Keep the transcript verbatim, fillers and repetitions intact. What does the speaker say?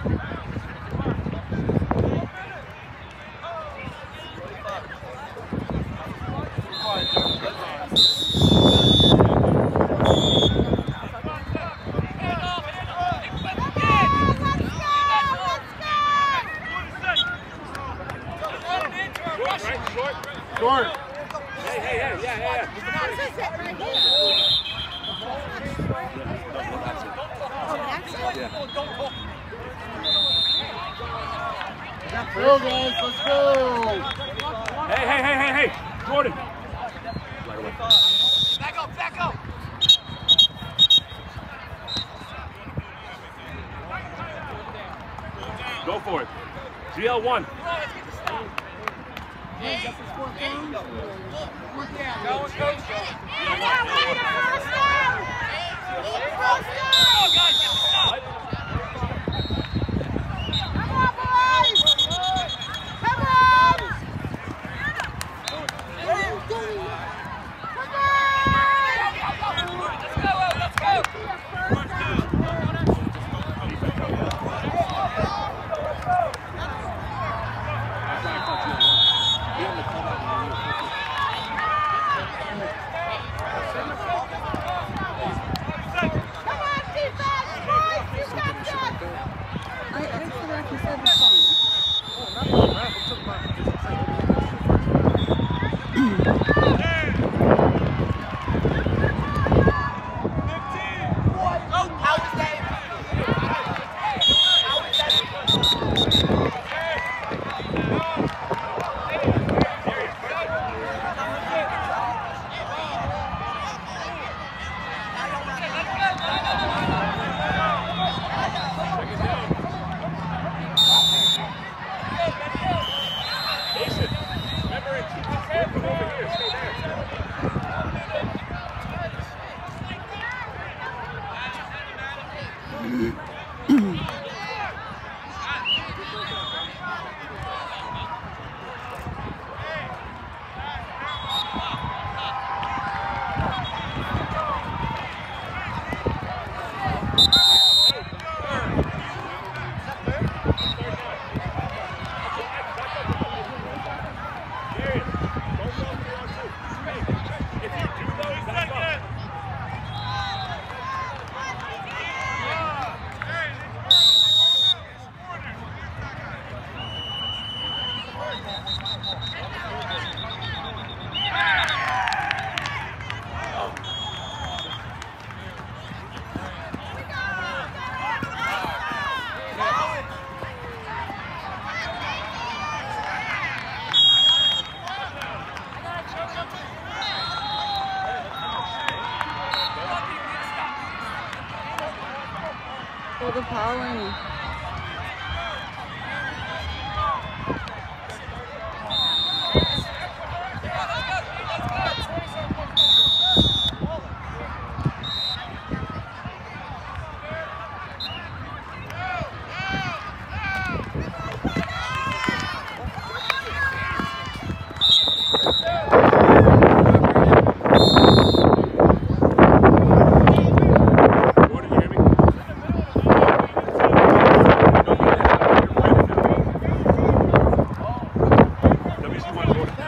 Short. Hey, hey, hey, yeah, yeah, yeah. Go, guys, let's go. Hey, hey, hey, hey, hey, Jordan. Back up, back up. Go for it. G L one. Hey, that's the score down. Fourth down. Go, go, go. Come on, lead it, cross down. Cross down. Come on, boys. Come on. Let's go, let's go. For the pollen. W C one, Jordan.